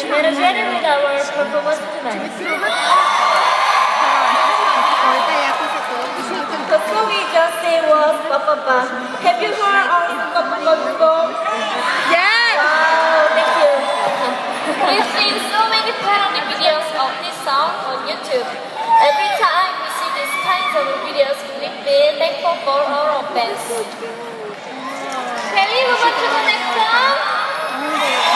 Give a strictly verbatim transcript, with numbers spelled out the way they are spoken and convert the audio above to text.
energetic with our performance tonight. The song we just sang was Bar Bar Bar. Have you heard of Bar Bar Bar before? Yeah! Wow, thank you. We've seen so many parody videos of this song on YouTube. Every time we see these kinds of videos, we feel thankful for our fans. Can we move on to the next song?